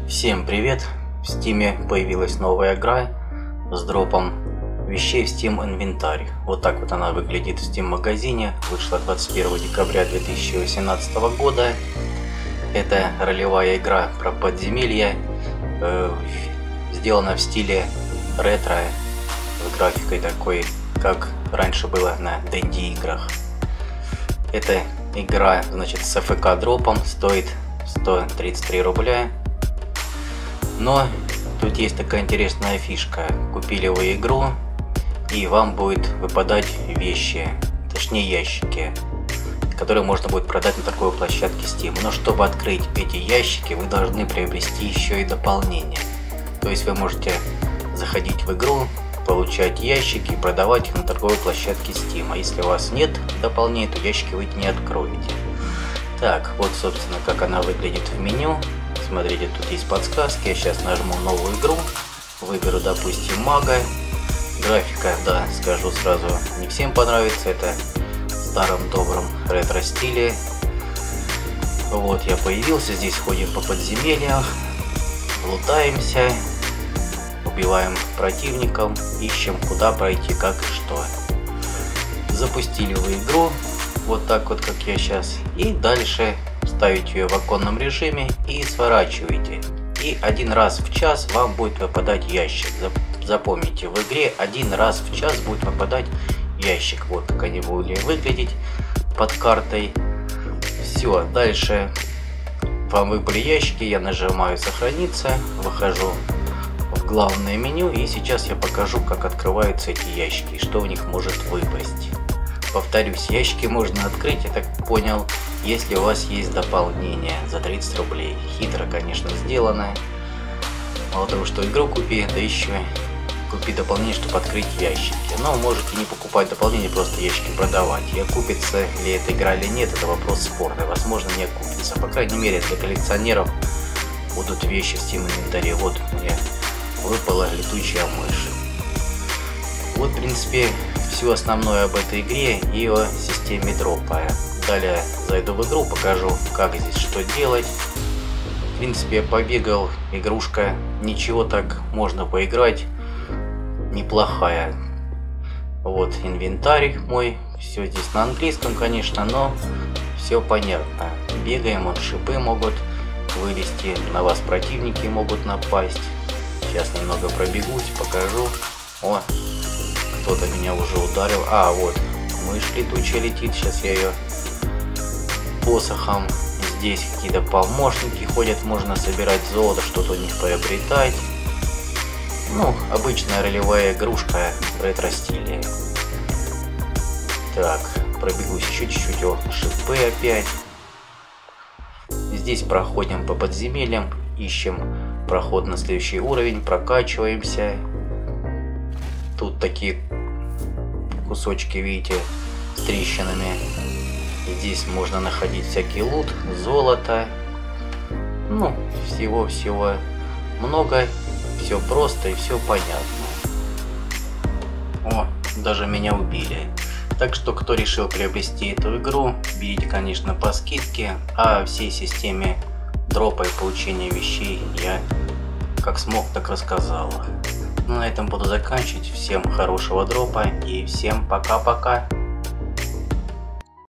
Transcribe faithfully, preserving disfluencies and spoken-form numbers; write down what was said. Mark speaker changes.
Speaker 1: Всем привет! В Steam появилась новая игра с дропом вещей в Steam инвентарь. Вот так вот она выглядит в Steam магазине. Вышла двадцать первого декабря две тысячи восемнадцатого года. Это ролевая игра про подземелья. Э, сделана в стиле ретро, с графикой такой, как раньше было на ди энд ди играх. Эта игра, значит, с эф ка дропом, стоит сто тридцать три рубля. Но тут есть такая интересная фишка. Купили вы игру, и вам будет выпадать вещи, точнее ящики, которые можно будет продать на торговой площадке Steam. Но чтобы открыть эти ящики, вы должны приобрести еще и дополнение. То есть вы можете заходить в игру, получать ящики и продавать их на торговой площадке Steam. А если у вас нет дополнения, то ящики вы не откроете. Так, вот собственно как она выглядит в меню. Смотрите, тут есть подсказки. Я сейчас нажму новую игру, выберу, допустим, мага. Графика, да, скажу сразу, не всем понравится. Это в старом добром ретро стиле. Вот я появился, здесь ходим по подземельям, лутаемся, убиваем противников, ищем, куда пройти, как и что. Запустили вы игру, вот так вот, как я сейчас, и дальше ставите ее в оконном режиме и сворачиваете. И один раз в час вам будет выпадать ящик. Запомните, в игре один раз в час будет выпадать ящик. Вот как они будут выглядеть под картой. Все, дальше вам выпали ящики, я нажимаю сохраниться, выхожу в главное меню, и сейчас я покажу, как открываются эти ящики и что в них может выпасть. Повторюсь, ящики можно открыть, я так понял, если у вас есть дополнение за тридцать рублей. Хитро, конечно, сделано. Мало того, что игру купи, да еще купи дополнение, чтобы открыть ящики. Но можете не покупать дополнение, просто ящики продавать. И окупится ли эта игра или нет, это вопрос спорный. Возможно, не окупится. По крайней мере, для коллекционеров будут вещи в Steam инвентаре. Вот мне выпала летучая мышь. Вот, в принципе, все основное об этой игре и о системе дропа. Далее зайду в игру, покажу, как здесь что делать. В принципе, побегал, игрушка, ничего так, можно поиграть, неплохая. Вот инвентарь мой, все здесь на английском, конечно, но все понятно. Бегаем, вот шипы могут вылезти, на вас противники могут напасть. Сейчас немного пробегусь, покажу. О, кто-то меня уже ударил. А, вот, мышь летучая летит, сейчас я ее посохом. Здесь какие-то помощники ходят, можно собирать золото, что-то у них приобретать. Ну, обычная ролевая игрушка в ретро стиле. Так, пробегусь еще чуть-чуть. О, шипы опять. Здесь проходим по подземельям, ищем проход на следующий уровень, прокачиваемся. Тут такие кусочки, видите, с трещинами. Здесь можно находить всякий лут, золото. Ну, всего-всего много. Все просто и все понятно. О, даже меня убили. Так что, кто решил приобрести эту игру, берите, конечно, по скидке. А о всей системе дропа и получения вещей я как смог, так рассказал. Ну, на этом буду заканчивать. Всем хорошего дропа и всем пока-пока.